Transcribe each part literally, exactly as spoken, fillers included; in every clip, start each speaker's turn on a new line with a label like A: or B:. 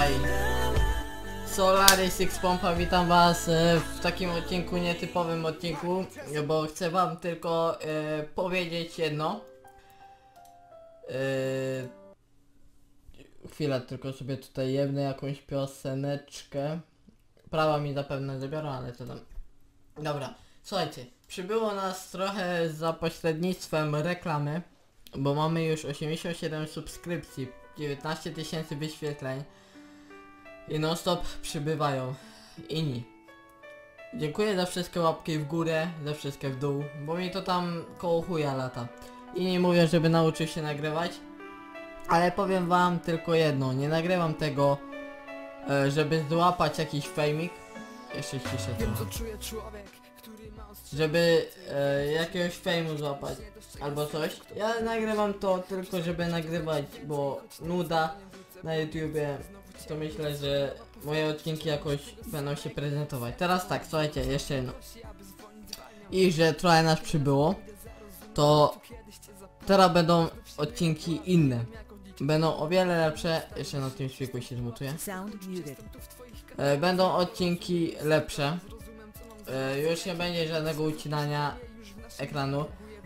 A: Witaj! Solaris X Pompa, witam was w takim odcinku, nietypowym odcinku, bo chcę wam tylko e, powiedzieć jedno. E, chwilę, tylko sobie tutaj jebnę jakąś pioseneczkę. Prawa mi zapewne zabiorą, ale co tam. Dobra, słuchajcie, przybyło nas trochę za pośrednictwem reklamy, bo mamy już osiemdziesiąt siedem subskrypcji, dziewiętnaście tysięcy wyświetleń i non stop przybywają inni. Dziękuję za wszystkie łapki w górę, za wszystkie w dół, bo mi to tam koło chuja lata. Inni mówią, żeby nauczył się nagrywać, ale powiem wam tylko jedno, nie nagrywam tego, żeby złapać jakiś fejmik. Jeszcze ciszę to. Żeby e, jakiegoś fejmu złapać albo coś. Ja nagrywam to tylko, żeby nagrywać, bo nuda na YouTubie. To myślę, że moje odcinki jakoś będą się prezentować. Teraz tak, słuchajcie, jeszcze jedno. I że trochę nas przybyło, to teraz będą odcinki inne. Będą o wiele lepsze. Jeszcze na tym świeku się zmutuję. E, będą odcinki lepsze. E, już nie będzie żadnego ucinania ekranu.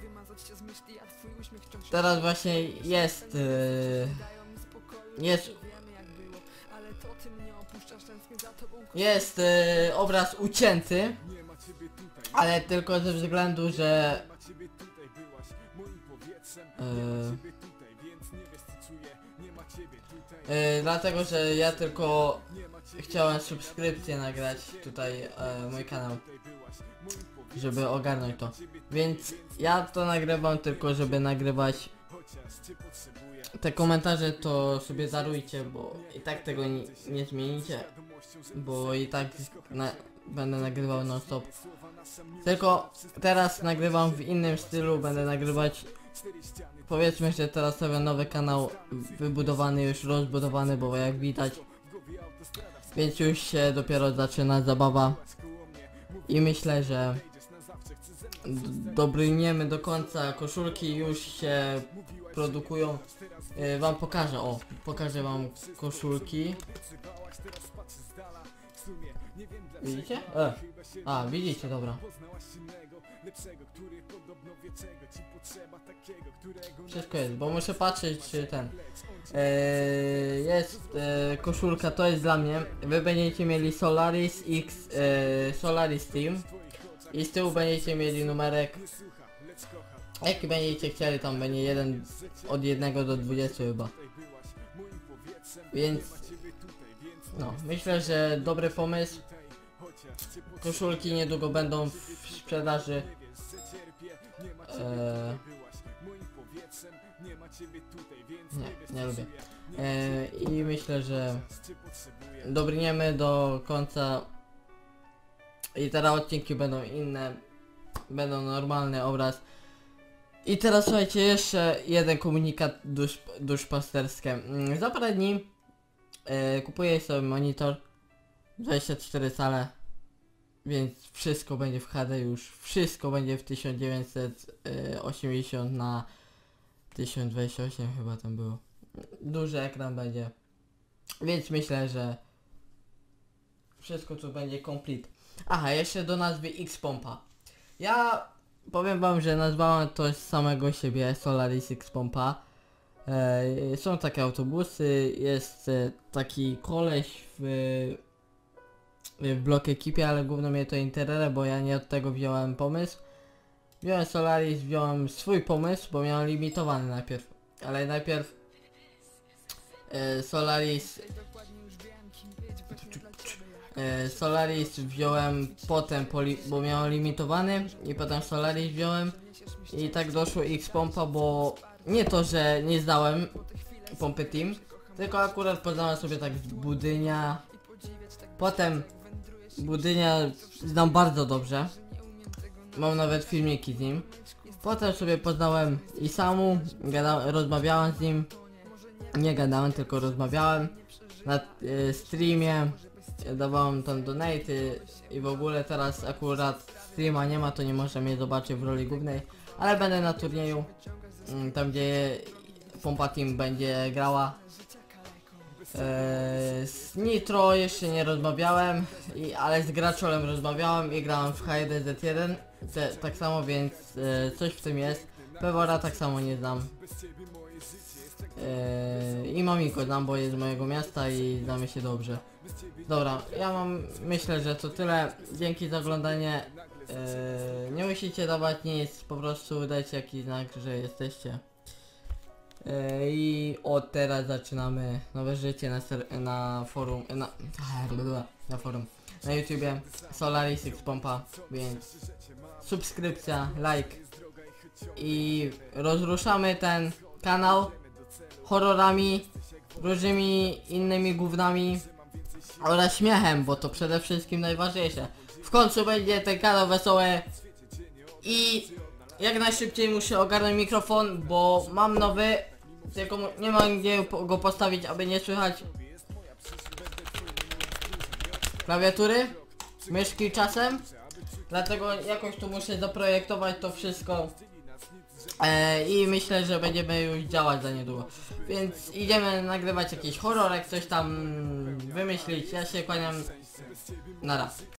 A: Teraz właśnie jest e, jest jest e, obraz ucięty, ale tylko ze względu, że e, e, dlatego, że ja tylko chciałem subskrypcję nagrać tutaj e, mój kanał, żeby ogarnąć to, więc ja to nagrywam tylko, żeby nagrywać. Te komentarze to sobie darujcie, bo i tak tego nie, nie zmienicie, bo i tak na, będę nagrywał non stop. Tylko teraz nagrywam w innym stylu, będę nagrywać, powiedzmy, że teraz sobie nowy kanał wybudowany, już rozbudowany, bo jak widać, więc już się dopiero zaczyna zabawa i myślę, że dobrniemy do końca. Koszulki już się produkują. Yy, wam pokażę, o, pokażę wam koszulki. Widzicie? E. A, widzicie, dobra. Wszystko jest, bo muszę patrzeć, czy ten yy, jest yy, koszulka, to jest dla mnie. Wy będziecie mieli Solaris X, yy, Solaris Team i z tyłu będziecie mieli numerek. Jaki będziecie chcieli, tam będzie jeden od jednego do dwudziestu chyba. Więc no, myślę, że dobry pomysł. Koszulki niedługo będą w sprzedaży. Eee, nie, nie lubię. Eee, I myślę, że dobrniemy do końca. I teraz odcinki będą inne. Będą normalny obraz. I teraz słuchajcie, jeszcze jeden komunikat dusz, duszpasterskie. Za parę dni e, kupuję sobie monitor dwadzieścia cztery cale, więc wszystko będzie w H D już. Wszystko będzie w tysiąc dziewięćset osiemdziesiąt na tysiąc dwadzieścia osiem chyba tam było. Duży ekran będzie. Więc myślę, że wszystko tu będzie complete. Aha, jeszcze do nazwy X Pompa. Ja powiem wam, że nazwałem to z samego siebie, Solaris X Pompa. E, są takie autobusy, jest e, taki koleś w, w Block Ekipie, ale głównie mnie to interesuje, bo ja nie od tego wziąłem pomysł. Wziąłem Solaris, wziąłem swój pomysł, bo miałem limitowany najpierw. Ale najpierw e, Solaris e, Solaris wziąłem potem, bo miałem limitowany i potem Solaris wziąłem i tak doszło X Pompa, bo nie to, że nie zdałem pompy Team, tylko akurat poznałem sobie tak Budynia. Potem Budynia znam bardzo dobrze, mam nawet filmiki z nim. Potem sobie poznałem Isamu, gada, rozmawiałem z nim, nie gadałem, tylko rozmawiałem na y, streamie. Dawałem tam donaty i w ogóle teraz akurat streama nie ma, to nie można mnie zobaczyć w roli głównej, ale będę na turnieju, tam gdzie Pompa Team będzie grała. Eee, z Nitro jeszcze nie rozmawiałem, i, ale z Graczolem rozmawiałem i grałem w H jeden Z jeden, te, tak samo, więc e, coś w tym jest. Pewora tak samo nie znam. E, I Mamiko znam, bo jest z mojego miasta i znamy się dobrze. Dobra, ja mam, myślę, że to tyle. Dzięki za oglądanie. E, nie musicie dawać nic, po prostu dajcie jakiś znak, że jesteście. E, I od teraz zaczynamy nowe życie na, ser na forum, na, na forum, na YouTubie, Solaris X Pompa, więc subskrypcja, like i rozruszamy ten kanał horrorami, różnymi innymi gównami oraz śmiechem, bo to przede wszystkim najważniejsze. W końcu będzie ten kanał wesoły i jak najszybciej muszę ogarnąć mikrofon, bo mam nowy, tylko nie mam gdzie go postawić, aby nie słychać klawiatury, myszki czasem, dlatego jakoś tu muszę zaprojektować to wszystko e, i myślę, że będziemy już działać za niedługo, więc idziemy nagrywać jakiś horrorek, coś tam wymyślić. Ja się kłaniam, nara.